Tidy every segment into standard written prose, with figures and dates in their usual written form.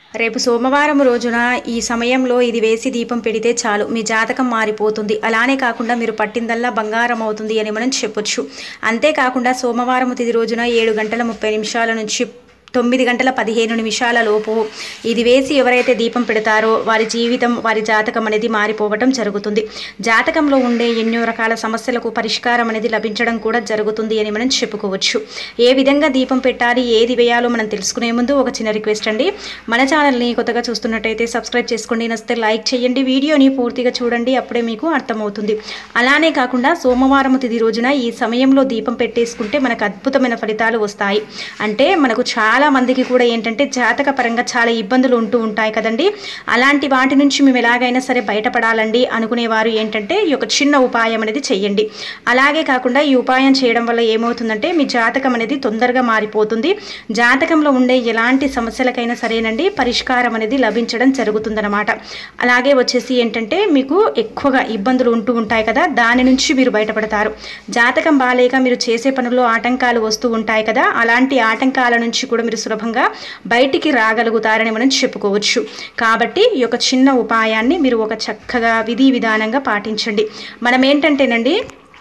రేపు సోమవారం రోజున ఈ సమయంలో ఇది వేసి దీపం పెడితే చాలు మీ జాతకం మారిపోతుంది. అలానే కాకుండా మీరు పట్టిందల్లా బంగారం అవుతుంది అని మనం చెప్పొచ్చు. అంతేకాకుండా సోమవారం తిది రోజున 7:30 నుంచి 9:15 లోపు ఇది వేసి ఎవరైతే దీపం పెడతారో వారి జీవితం, వారి జాతకం అనేది మారిపోవటం జరుగుతుంది. జాతకంలో ఉండే ఎన్నో రకాల సమస్యలకు పరిష్కారం అనేది లభించడం కూడా జరుగుతుంది అని మనం చెప్పుకోవచ్చు. ఏ విధంగా దీపం పెట్టాలి, ఏది వేయాలో మనం తెలుసుకునే ముందు ఒక చిన్న రిక్వెస్ట్ అండి. మన ఛానల్ని కొత్తగా చూస్తున్నట్టయితే సబ్స్క్రైబ్ చేసుకోండి, నచ్చితే లైక్ చేయండి, వీడియోని పూర్తిగా చూడండి, అప్పుడే మీకు అర్థమవుతుంది. అలానే కాకుండా సోమవారం తిది రోజున ఈ సమయంలో దీపం పెట్టేసుకుంటే మనకు అద్భుతమైన ఫలితాలు వస్తాయి. అంటే మనకు చాలా మందికి కూడా ఏంటంటే జాతక పరంగా చాలా ఇబ్బందులు ఉంటూ ఉంటాయి కదండి. అలాంటి వాటి నుంచి మేము ఎలాగైనా సరే బయటపడాలండి అనుకునేవారు ఏంటంటే ఈ యొక్క చిన్న ఉపాయం అనేది చేయండి. అలాగే కాకుండా ఈ ఉపాయం చేయడం వల్ల ఏమవుతుందంటే మీ జాతకం అనేది తొందరగా మారిపోతుంది. జాతకంలో ఉండే ఎలాంటి సమస్యలకైనా సరేనండి పరిష్కారం అనేది లభించడం జరుగుతుందన్నమాట. అలాగే వచ్చేసి ఏంటంటే మీకు ఎక్కువగా ఇబ్బందులు ఉంటూ ఉంటాయి కదా, దాని నుంచి మీరు బయటపడతారు. జాతకం బాలేక మీరు చేసే పనుల్లో ఆటంకాలు వస్తూ ఉంటాయి కదా, అలాంటి ఆటంకాల నుంచి కూడా మీరు సులభంగా బయటికి రాగలుగుతారని మనం చెప్పుకోవచ్చు. కాబట్టి ఈ యొక్క చిన్న ఉపాయాన్ని మీరు ఒక చక్కగా విధి విధానంగా పాటించండి. మనం ఏంటంటేనండి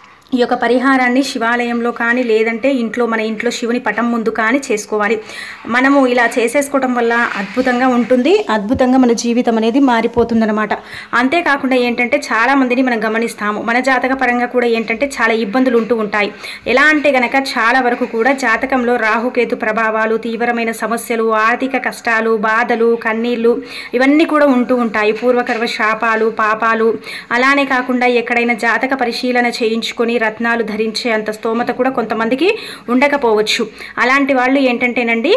ఈ యొక్క పరిహారాన్ని శివాలయంలో కానీ లేదంటే మన ఇంట్లో శివుని పటం ముందు కానీ చేసుకోవాలి. మనము ఇలా చేసేసుకోవటం వల్ల అద్భుతంగా ఉంటుంది, అద్భుతంగా మన జీవితం అనేది మారిపోతుందన్నమాట. అంతేకాకుండా ఏంటంటే చాలామందిని మనం గమనిస్తాము, మన జాతక పరంగా కూడా ఏంటంటే చాలా ఇబ్బందులు ఉంటూ ఉంటాయి. ఎలా అంటే గనక చాలా వరకు కూడా జాతకంలో రాహుకేతు ప్రభావాలు, తీవ్రమైన సమస్యలు, ఆర్థిక కష్టాలు, బాధలు, కన్నీళ్ళు ఇవన్నీ కూడా ఉంటూ ఉంటాయి. పూర్వకర్మ శాపాలు, పాపాలు. అలానే కాకుండా ఎక్కడైనా జాతక పరిశీలన చేయించుకొని రత్నాలు ధరించే అంత స్తోమత కూడా కొంతమందికి ఉండకపోవచ్చు. అలాంటి వాళ్ళు ఏంటంటేనండి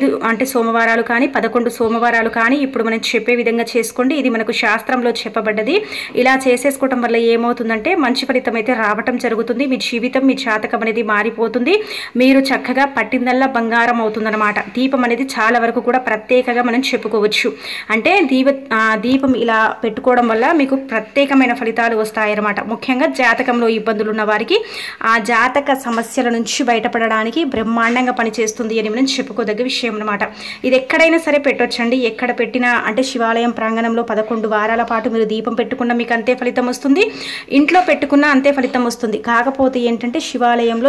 5 సోమవారాలు కానీ 11 సోమవారాలు కానీ ఇప్పుడు మనం చెప్పే విధంగా చేసుకోండి. ఇది మనకు శాస్త్రంలో చెప్పబడ్డది. ఇలా చేసేసుకోవటం వల్ల ఏమవుతుందంటే మంచి ఫలితం అయితే రావటం జరుగుతుంది. మీ జీవితం, మీ జాతకం అనేది మారిపోతుంది. మీరు చక్కగా పట్టిందల్లా బంగారం అవుతుందన్నమాట. దీపం అనేది చాలా వరకు కూడా ప్రత్యేకంగా మనం చెప్పుకోవచ్చు. అంటే దీపం ఇలా పెట్టుకోవడం వల్ల మీకు ప్రత్యేకమైన ఫలితాలు వస్తాయన్నమాట. ముఖ్యంగా జాతకంలో ఇబ్బందులు ఉన్న వారికి ఆ జాతక సమస్యల నుంచి బయటపడడానికి బ్రహ్మాండంగా పనిచేస్తుంది అని మనం చెప్పుకోదగ్గ విషయం అన్నమాట. ఇది ఎక్కడైనా సరే పెట్టొచ్చండి. ఎక్కడ పెట్టినా అంటే శివాలయం ప్రాంగణంలో 11 వారాల పాటు మీరు దీపం పెట్టుకున్న మీకు అంతే ఫలితం వస్తుంది, ఇంట్లో పెట్టుకున్న అంతే ఫలితం వస్తుంది. కాకపోతే ఏంటంటే శివాలయంలో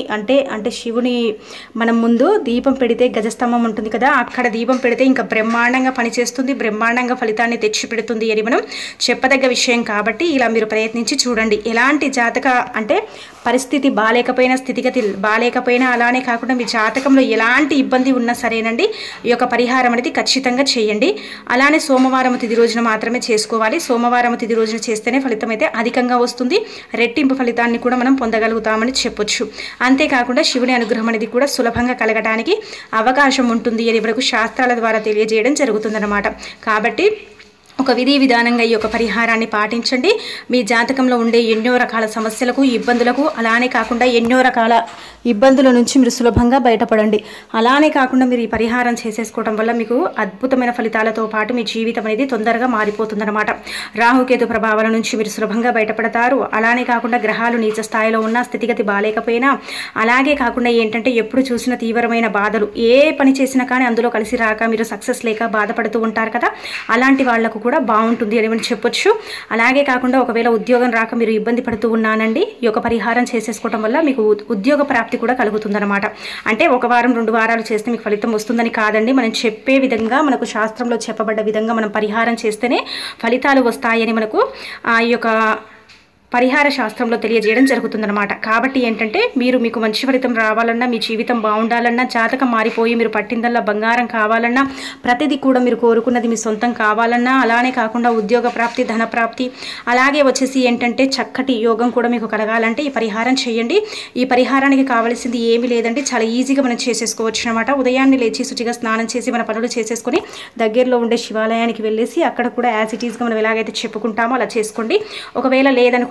శివుని మనం ముందు దీపం పెడితే గజస్తంభం ఉంటుంది కదా, అక్కడ దీపం పెడితే ఇంకా బ్రహ్మాండంగా పనిచేస్తుంది, బ్రహ్మాండంగా ఫలితాన్ని తెచ్చిపెడుతుంది అని మనం చెప్పదగ్గ విషయం. కాబట్టి ఇలా మీరు ప్రయత్నించి చూడండి. ఎలాంటి జాతక పరిస్థితి బాలేకపోయినా, స్థితిగతి బాలేకపోయినా, అలానే కాకుండా మీ జాతకంలో ఎలాంటి ఇబ్బంది ఉన్నా సరేనండి ఈ యొక్క పరిహారం అనేది ఖచ్చితంగా చేయండి. అలానే సోమవారం తిది రోజున మాత్రమే చేసుకోవాలి. సోమవారం తిది రోజున చేస్తేనే ఫలితం అయితే అధికంగా వస్తుంది. రెట్టింపు ఫలితాన్ని కూడా మనం పొందగలుగుతామని చెప్పొచ్చు. అంతేకాకుండా శివుని అనుగ్రహం అనేది కూడా సులభంగా కలగడానికి అవకాశం ఉంటుంది అని మనకు శాస్త్రాల ద్వారా తెలియజేయడం జరుగుతుందన్నమాట. కాబట్టి ఒక విధి విధానంగా ఈ యొక్క పరిహారాన్ని పాటించండి. మీ జాతకంలో ఉండే ఎన్నో రకాల సమస్యలకు, ఇబ్బందులకు, అలానే కాకుండా ఎన్నో రకాల ఇబ్బందుల నుంచి మీరు సులభంగా బయటపడండి. అలానే కాకుండా మీరు ఈ పరిహారం చేసేసుకోవడం వల్ల మీకు అద్భుతమైన ఫలితాలతో పాటు మీ జీవితం అనేది తొందరగా మారిపోతుందన్నమాట. రాహుకేతు ప్రభావాల నుంచి మీరు సులభంగా బయటపడతారు. అలానే కాకుండా గ్రహాలు నీచ స్థాయిలో ఉన్న, స్థితిగతి బాలేకపోయినా, అలాగే కాకుండా ఏంటంటే ఎప్పుడు చూసిన తీవ్రమైన బాధలు, ఏ పని చేసినా కానీ అందులో కలిసి రాక మీరు సక్సెస్ లేక బాధపడుతూ ఉంటారు కదా, అలాంటి వాళ్లకు కూడా బాగుంటుంది అని మనం చెప్పొచ్చు. అలాగే కాకుండా ఒకవేళ ఉద్యోగం రాక మీరు ఇబ్బంది పడుతూ ఉన్నానండి, ఈ యొక్క పరిహారం చేసేసుకోవడం వల్ల మీకు ఉద్యోగ ప్రాప్తి కూడా కలుగుతుందన్నమాట. అంటే 1 వారం 2 వారాలు చేస్తే మీకు ఫలితం వస్తుందని కాదండి, మనం చెప్పే విధంగా మనకు శాస్త్రంలో చెప్పబడ్డ విధంగా మనం పరిహారం చేస్తేనే ఫలితాలు వస్తాయని మనకు ఈ యొక్క పరిహార శాస్త్రంలో తెలియజేయడం జరుగుతుందన్నమాట. కాబట్టి ఏంటంటే మీకు మంచి ఫలితం రావాలన్నా, మీ జీవితం బాగుండాలన్నా, జాతకం మారిపోయి మీరు పట్టిందల్లా బంగారం కావాలన్నా, ప్రతిదీ కూడా మీరు కోరుకున్నది మీ సొంతం కావాలన్నా, అలానే కాకుండా ఉద్యోగ ప్రాప్తి, ధన ప్రాప్తి, అలాగే వచ్చేసి ఏంటంటే చక్కటి యోగం కూడా మీకు కలగాలంటే ఈ పరిహారం చేయండి. ఈ పరిహారానికి కావాల్సింది ఏమీ లేదండి, చాలా ఈజీగా మనం చేసేసుకోవచ్చు అనమాట. ఉదయాన్నే లేచి శుచిగా స్నానం చేసి మన పనులు చేసేసుకొని దగ్గరలో ఉండే శివాలయానికి వెళ్ళేసి అక్కడ కూడా యాజ్ ఇట్ ఈస్గా మనం ఎలాగైతే చెప్పుకుంటామో అలా చేసుకోండి. ఒకవేళ లేదనుకునే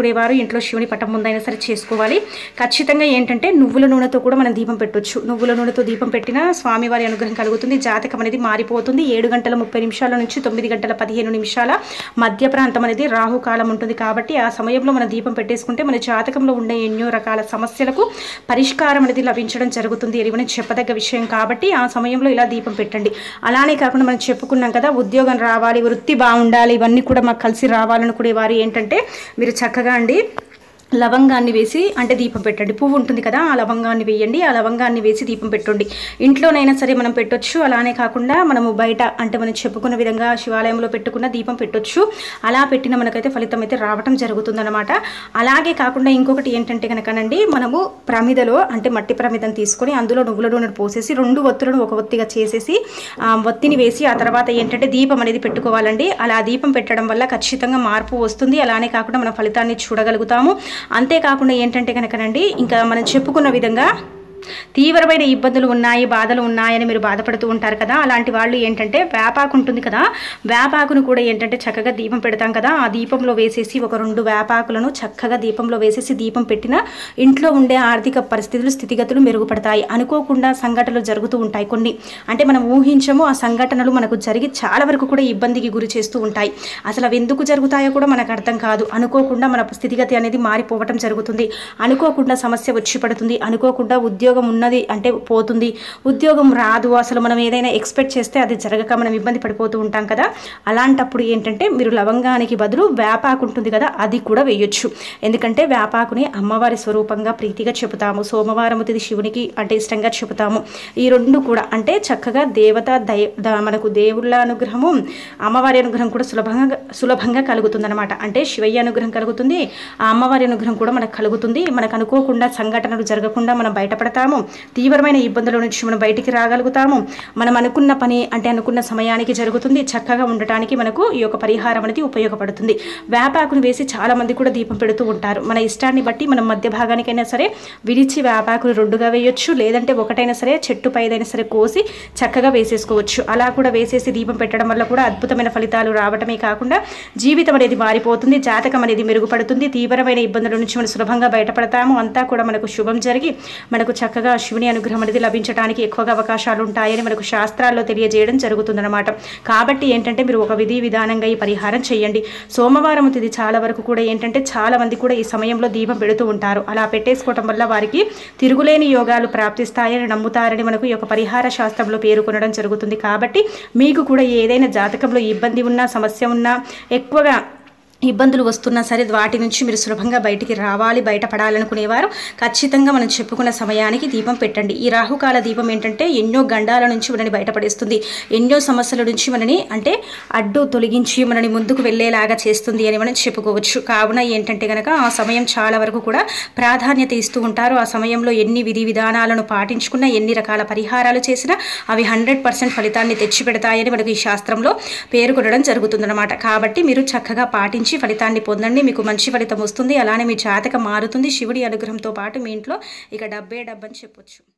అనుకునేవారు ఇంట్లో శివుని పటం ముందైనా సరే చేసుకోవాలి. ఖచ్చితంగా ఏంటంటే నువ్వుల నూనెతో కూడా మనం దీపం పెట్టొచ్చు. నువ్వుల నూనెతో దీపం పెట్టినా స్వామివారి అనుగ్రహం కలుగుతుంది, జాతకం అనేది మారిపోతుంది. 7:30 నుంచి 9:15 మధ్య ప్రాంతం అనేది రాహుకాలం ఉంటుంది. కాబట్టి ఆ సమయంలో మనం దీపం పెట్టేసుకుంటే మన జాతకంలో ఉండే ఎన్నో రకాల సమస్యలకు పరిష్కారం అనేది లభించడం జరుగుతుంది. ఇది మనం చెప్పదగ్గ విషయం కాబట్టి ఆ సమయంలో ఇలా దీపం పెట్టండి. అలానే కాకుండా మనం చెప్పుకున్నాం కదా, ఉద్యోగం రావాలి, వృత్తి బాగుండాలి, ఇవన్నీ కూడా మాకు కలిసి రావాలనుకునే వారు ఏంటంటే మీరు చక్కగా అండి లవంగాన్ని వేసి అంటే దీపం పెట్టండి. పువ్వు ఉంటుంది కదా, ఆ లవంగాన్ని వేయండి. ఆ లవంగాన్ని వేసి దీపం పెట్టండి. ఇంట్లోనైనా సరే మనం పెట్టొచ్చు. అలానే కాకుండా మనము బయట అంటే మనం చెప్పుకున్న విధంగా శివాలయంలో పెట్టుకున్న దీపం పెట్టొచ్చు. అలా పెట్టిన మనకైతే ఫలితం అయితే రావటం జరుగుతుందన్నమాట. అలాగే కాకుండా ఇంకొకటి ఏంటంటే కనుకనండి, మనము ప్రమిదలో అంటే మట్టి ప్రమిదను తీసుకొని అందులో నువ్వుల నూనెను పోసేసి 2 ఒత్తులను ఒక ఒత్తిగా చేసేసి ఆ ఒత్తిని వేసి ఆ తర్వాత ఏంటంటే దీపం అనేది పెట్టుకోవాలండి. అలా దీపం పెట్టడం వల్ల ఖచ్చితంగా మార్పు వస్తుంది. అలానే కాకుండా మనం ఫలితాన్ని చూడగలుగుతాము. అంతేకాకుండా ఏంటంటే కనుకనండి, ఇంకా మనం చెప్పుకున్న విధంగా తీవ్రమైన ఇబ్బందులు ఉన్నాయి, బాధలు ఉన్నాయని మీరు బాధపడుతూ ఉంటారు కదా, అలాంటి వాళ్ళు ఏంటంటే వేపాకు ఉంటుంది కదా, వేపాకును కూడా ఏంటంటే చక్కగా దీపం పెడతాం కదా, ఆ దీపంలో వేసేసి ఒక 2 వేపాకులను చక్కగా దీపంలో వేసేసి దీపం పెట్టిన ఇంట్లో ఉండే ఆర్థిక పరిస్థితులు స్థితిగతులు మెరుగుపడతాయి. అనుకోకుండా సంఘటనలు జరుగుతూ ఉంటాయి కొన్ని, అంటే మనం ఊహించము, ఆ సంఘటనలు మనకు జరిగి చాలా వరకు కూడా ఇబ్బందికి గురి చేస్తూ ఉంటాయి. అసలు అవి ఎందుకు జరుగుతాయో కూడా మనకు అర్థం కాదు. అనుకోకుండా మన స్థితిగతి అనేది మారిపోవటం జరుగుతుంది. అనుకోకుండా సమస్య వచ్చి పడుతుంది. అనుకోకుండా ఉద్యోగం ఉన్నది అంటే పోతుంది, ఉద్యోగం రాదు, అసలు మనం ఏదైనా ఎక్స్పెక్ట్ చేస్తే అది జరగక మనం ఇబ్బంది పడిపోతూ ఉంటాం కదా. అలాంటప్పుడు ఏంటంటే మీరు లవంగానికి బదులు వేపాకు ఉంటుంది కదా, అది కూడా వేయొచ్చు. ఎందుకంటే వేపాకుని అమ్మవారి స్వరూపంగా ప్రీతిగా చెబుతాము, సోమవారం తిథి శివునికి అంటే ఇష్టంగా చెబుతాము. ఈ 2 కూడా అంటే చక్కగా దేవత మనకు దేవుళ్ళ అనుగ్రహము, అమ్మవారి అనుగ్రహం కూడా సులభంగా కలుగుతుందన్నమాట. అంటే శివయ్య అనుగ్రహం కలుగుతుంది, ఆ అమ్మవారి అనుగ్రహం కూడా మనకు కలుగుతుంది. మనకు అనుకోకుండా సంఘటనలు జరగకుండా మనం బయటపడతాము, తీవ్రమైన ఇబ్బందుల నుంచి మనం బయటికి రాగలుగుతాము. మనం అనుకున్న పని అంటే అనుకున్న సమయానికి జరుగుతుంది. చక్కగా ఉండటానికి మనకు ఈ యొక్క పరిహారం అనేది ఉపయోగపడుతుంది. వేపాకును వేసి చాలా మంది కూడా దీపం పెడుతూ ఉంటారు. మన ఇష్టాన్ని బట్టి మనం మధ్య భాగానికైనా సరే విరిచి వేపాకును 2గా వేయొచ్చు, లేదంటే ఒకటైనా సరే చెట్టు పైదైనా సరే కోసి చక్కగా వేసేసుకోవచ్చు. అలా కూడా వేసేసి దీపం పెట్టడం వల్ల కూడా అద్భుతమైన ఫలితాలు రావటమే కాకుండా జీవితం అనేది మారిపోతుంది, జాతకం అనేది మెరుగుపడుతుంది, తీవ్రమైన ఇబ్బందుల నుంచి మనం సులభంగా బయటపడతాము. అంతా కూడా మనకు శుభం జరిగి మనకు చక్కగా శివుని అనుగ్రహం అనేది లభించడానికి ఎక్కువగా అవకాశాలు ఉంటాయని మనకు శాస్త్రాల్లో తెలియజేయడం జరుగుతుందన్నమాట. కాబట్టి ఏంటంటే మీరు ఒక విధి విధానంగా ఈ పరిహారం చేయండి. సోమవారం తిథి చాలా వరకు కూడా ఏంటంటే చాలా మంది కూడా ఈ సమయంలో దీపం పెడుతూ ఉంటారు. అలా పెట్టేసుకోవడం వల్ల వారికి తిరుగులేని యోగాలు ప్రాప్తిస్తాయని నమ్ముతారని మనకు ఈ యొక్క పరిహార శాస్త్రంలో పేర్కొనడం జరుగుతుంది. కాబట్టి మీకు కూడా ఏదైనా జాతకంలో ఇబ్బంది ఉన్నా, సమస్య ఉన్నా, ఎక్కువగా ఇబ్బందులు వస్తున్నా సరే వాటి నుంచి మీరు సులభంగా బయటికి రావాలి, బయటపడాలనుకునేవారు ఖచ్చితంగా మనం చెప్పుకున్న సమయానికి దీపం పెట్టండి. ఈ రాహుకాల దీపం ఏంటంటే ఎన్నో గండాల నుంచి మనని బయటపడేస్తుంది, ఎన్నో సమస్యల నుంచి మనని అంటే అడ్డు తొలగించి మనని ముందుకు వెళ్ళేలాగా చేస్తుంది అని మనం చెప్పుకోవచ్చు. కావున ఏంటంటే కనుక ఆ సమయం చాలా వరకు కూడా ప్రాధాన్యత ఇస్తూ ఉంటారు. ఆ సమయంలో ఎన్ని విధి విధానాలను పాటించుకున్నా, ఎన్ని రకాల పరిహారాలు చేసినా అవి 100% ఫలితాన్ని తెచ్చిపెడతాయని మనకు ఈ శాస్త్రంలో పేర్కొనడం జరుగుతుందన్నమాట. కాబట్టి మీరు చక్కగా పాటించి ఫలితాన్ని పొందండి, మీకు మంచి ఫలితం వస్తుంది. అలానే మీ జాతకం మారుతుంది. శివుడి అనుగ్రహంతో పాటు మీ ఇంట్లో ఇక డబ్బే డబ్బని చెప్పొచ్చు.